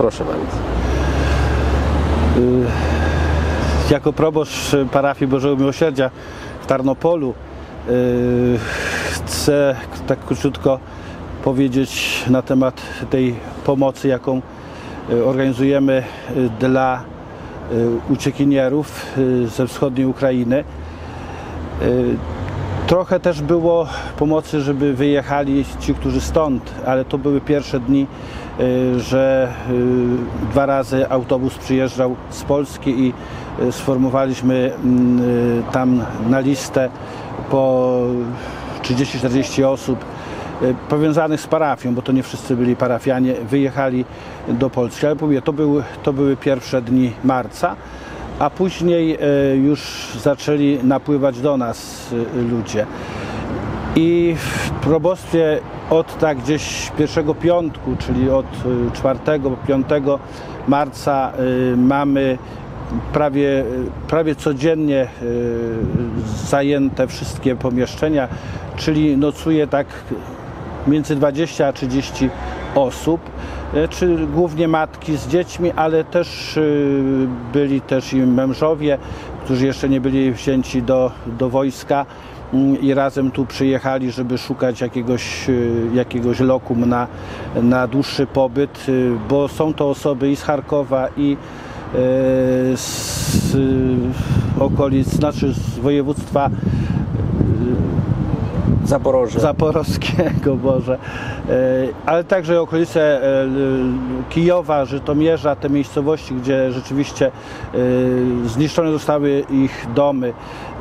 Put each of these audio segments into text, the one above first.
Proszę bardzo. Jako proboszcz parafii Bożego Miłosierdzia w Tarnopolu chcę tak króciutko powiedzieć na temat tej pomocy, jaką organizujemy dla uciekinierów ze wschodniej Ukrainy. Trochę też było pomocy, żeby wyjechali ci, którzy stąd, ale to były pierwsze dni, że 2 razy autobus przyjeżdżał z Polski i sformowaliśmy tam na listę po 30-40 osób powiązanych z parafią, bo to nie wszyscy byli parafianie, wyjechali do Polski. Ale mówię, to były pierwsze dni marca, a później już zaczęli napływać do nas ludzie. I w probostwie od tak gdzieś pierwszego piątku, czyli od 4-5 marca mamy prawie codziennie zajęte wszystkie pomieszczenia, czyli nocuje tak między 20 a 30 osób, czy głównie matki z dziećmi, ale też byli też i mężowie, którzy jeszcze nie byli wzięci do wojska i razem tu przyjechali, żeby szukać jakiegoś lokum na dłuższy pobyt, bo są to osoby i z Charkowa, i z okolic, znaczy z województwa zaporowskiego, Boże, ale także okolice Kijowa, Żytomierza, te miejscowości, gdzie rzeczywiście zniszczone zostały ich domy,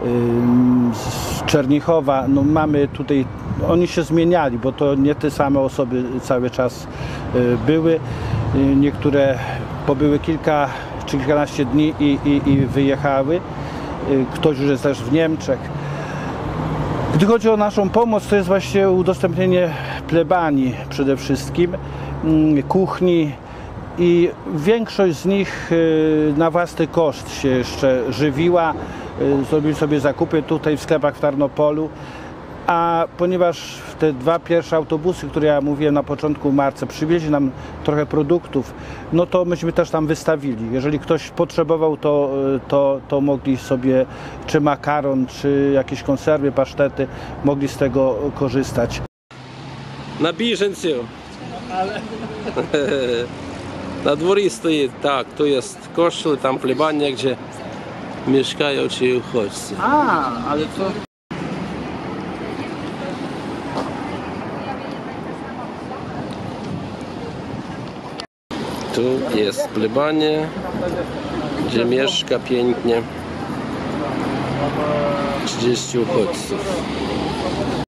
z Czernichowa. No mamy tutaj, oni się zmieniali, bo to nie te same osoby cały czas były. Niektóre pobyły kilka czy kilkanaście dni i wyjechały. Ktoś już jest też w Niemczech. Gdy chodzi o naszą pomoc, to jest właśnie udostępnienie plebanii przede wszystkim, kuchni, i większość z nich na własny koszt się jeszcze żywiła. Zrobili sobie zakupy tutaj w sklepach w Tarnopolu, a ponieważ te 2 pierwsze autobusy, które ja mówiłem na początku marca, przywieźli nam trochę produktów, no to myśmy też tam wystawili. Jeżeli ktoś potrzebował, to mogli sobie, czy makaron, czy jakieś konserwy, pasztety, mogli z tego korzystać. Na bieżąco. Na dworze stoi, tak, tu jest kościół, tam plebania, gdzie mieszkają ci uchodźcy. Ale to... Tu jest plebanie, gdzie mieszka pięknie 30 uchodźców.